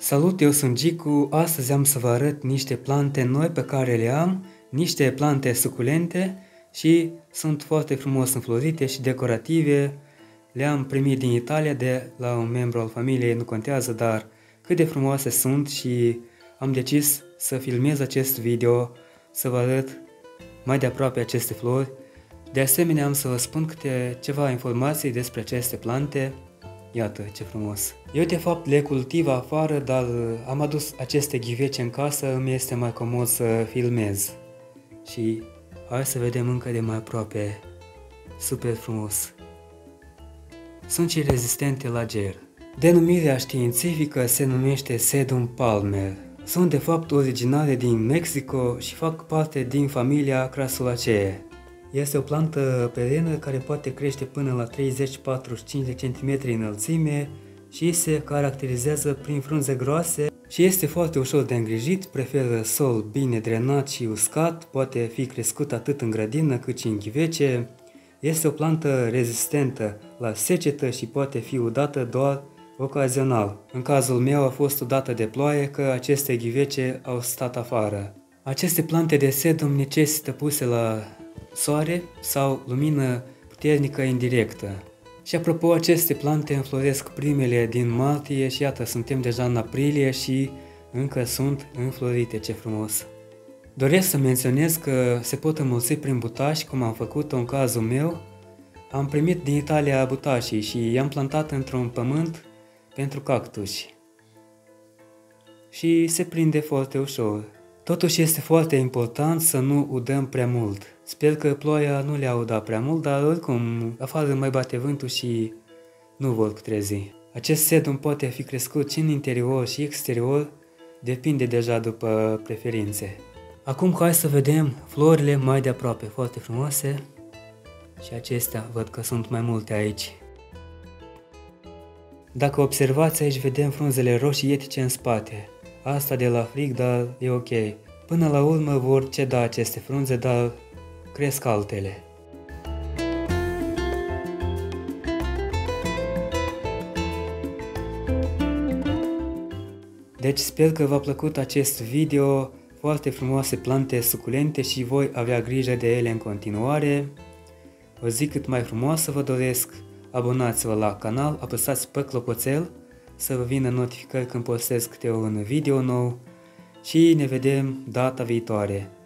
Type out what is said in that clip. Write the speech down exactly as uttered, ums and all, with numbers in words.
Salut, eu sunt Gicu, astăzi am să vă arăt niște plante noi pe care le am, niște plante suculente și sunt foarte frumos înflorite și decorative. Le-am primit din Italia de la un membru al familiei, nu contează, dar cât de frumoase sunt și am decis să filmez acest video, să vă arăt mai de aproape aceste flori. De asemenea am să vă spun câte ceva informații despre aceste plante. Iată ce frumos! Eu de fapt le cultiv afară, dar am adus aceste ghivece în casă, îmi este mai comod să filmez. Și hai să vedem încă de mai aproape. Super frumos! Sunt și rezistente la ger. Denumirea științifică se numește Sedum palmer. Sunt de fapt originare din Mexico și fac parte din familia Crassulaceae. Este o plantă perenă care poate crește până la treizeci patruzeci și cinci de centimetri înălțime și se caracterizează prin frunze groase și este foarte ușor de îngrijit, preferă sol bine drenat și uscat, poate fi crescut atât în grădină cât și în ghivece. Este o plantă rezistentă la secetă și poate fi udată doar ocazional. În cazul meu a fost udată de ploaie că aceste ghivece au stat afară. Aceste plante de sedum necesită puse la soare sau lumină puternică indirectă. Și apropo, aceste plante înfloresc primele din martie și iată, suntem deja în aprilie și încă sunt înflorite, ce frumos! Doresc să menționez că se pot înmulți prin butași, cum am făcut-o în cazul meu. Am primit din Italia butașii și i-am plantat într-un pământ pentru cactuși. Și se prinde foarte ușor. Totuși este foarte important să nu udăm prea mult. Sper că ploaia nu le-a udat prea mult, dar oricum afară mai bate vântul și nu vor putrezi. Acest sedum poate fi crescut și în interior și exterior, depinde deja după preferințe. Acum hai să vedem florile mai de aproape, foarte frumoase. Și acestea văd că sunt mai multe aici. Dacă observați aici vedem frunzele roșii etice în spate. Asta de la frig, dar e ok. Până la urmă vor ceda aceste frunze, dar cresc altele. Deci sper că v-a plăcut acest video, foarte frumoase plante suculente și voi avea grijă de ele în continuare. O zi cât mai frumoasă vă doresc, abonați-vă la canal, apăsați pe clopoțel să vă vină notificări când postez câte un video nou și ne vedem data viitoare.